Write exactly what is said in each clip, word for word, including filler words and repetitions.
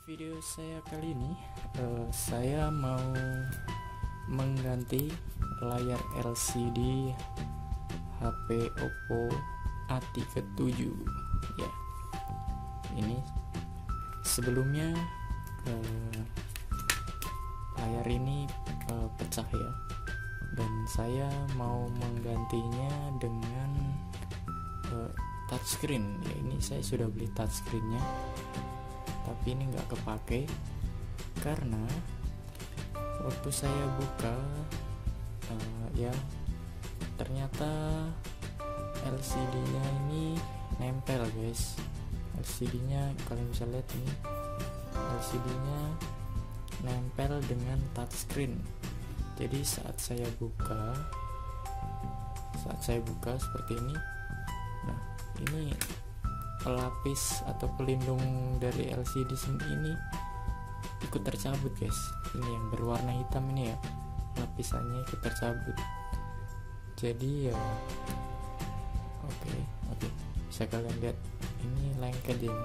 Video saya kali ini uh, saya mau mengganti layar L C D H P Oppo A tiga tujuh ya. Ini sebelumnya uh, layar ini uh, pecah ya, dan saya mau menggantinya dengan uh, touchscreen ya. Ini saya sudah beli touchscreennya, tapi ini nggak kepake karena waktu saya buka uh, ya ternyata L C D-nya ini nempel guys. L C D-nya kalian bisa lihat ini, L C D-nya nempel dengan touchscreen. Jadi saat saya buka, saat saya buka seperti ini, nah ini pelapis atau pelindung dari L C D ini ikut tercabut guys. Ini yang berwarna hitam ini ya, lapisannya ikut tercabut. Jadi ya oke okay, oke okay. Bisa kalian lihat ini lengket ini.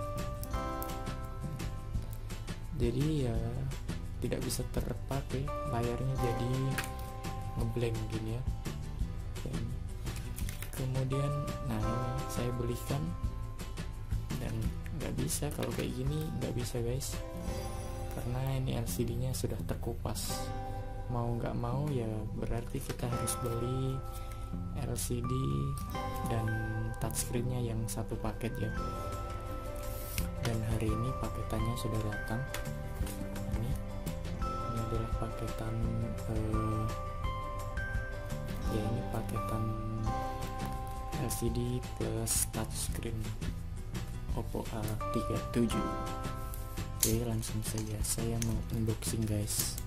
Jadi ya tidak bisa terpakai, layarnya jadi ngeblank gini ya. Dan kemudian nah ini saya belikan, dan nggak bisa kalau kayak gini, nggak bisa guys, karena ini L C D-nya sudah terkupas. Mau nggak mau ya berarti kita harus beli L C D dan touchscreen-nya yang satu paket ya. Dan hari ini paketannya sudah datang. Ini, ini adalah paketan eh, ya ini paketan L C D plus touchscreen Oppo A tiga tujuh. Oke, langsung saja saya mau unboxing guys.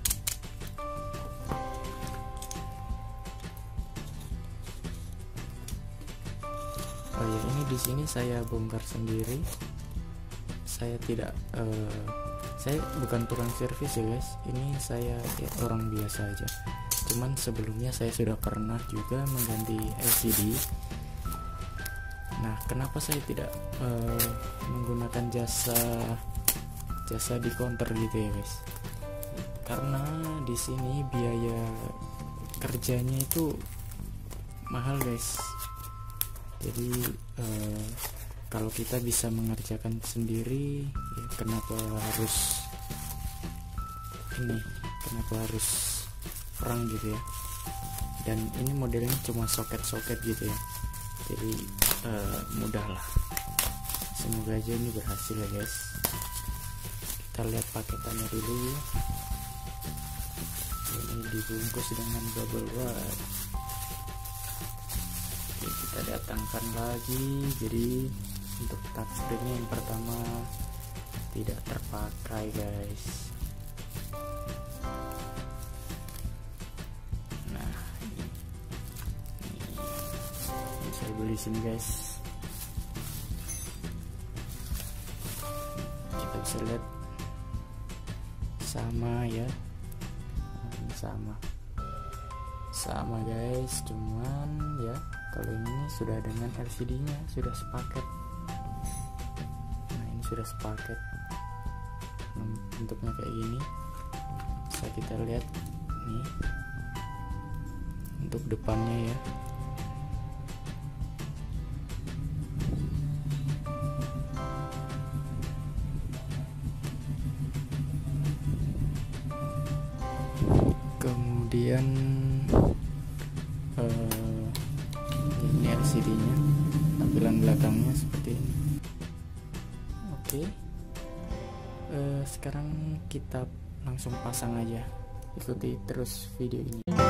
Oh ya, ini di sini saya bongkar sendiri. Saya tidak uh, saya bukan tukang servis ya guys. Ini saya ya, orang biasa aja. Cuman sebelumnya saya sudah pernah juga mengganti L C D. Nah, kenapa saya tidak uh, menggunakan jasa jasa di counter gitu ya guys? Karena di sini biaya kerjanya itu mahal guys. Jadi uh, kalau kita bisa mengerjakan sendiri, ya kenapa harus ini? Kenapa harus perang gitu ya? Dan ini modelnya cuma soket-soket gitu ya. Jadi uh, mudah lah. Semoga aja ini berhasil ya guys. Kita lihat paketannya dulu. Ini dibungkus dengan bubble wrap. Oke, kita datangkan lagi. Jadi untuk touchscreen yang pertama tidak terpakai guys. Nah ini, ini saya beli sini guys. Kita bisa lihat sama ya, ini sama sama guys, cuman ya kalau ini sudah dengan L C D-nya sudah sepaket. Nah ini sudah sepaket, nah, bentuknya kayak gini. Bisa kita lihat nih untuk depannya ya. Kemudian uh, ini L C D-nya, tampilan belakangnya seperti ini. Oke, uh, sekarang kita langsung pasang aja. Ikuti terus video ini.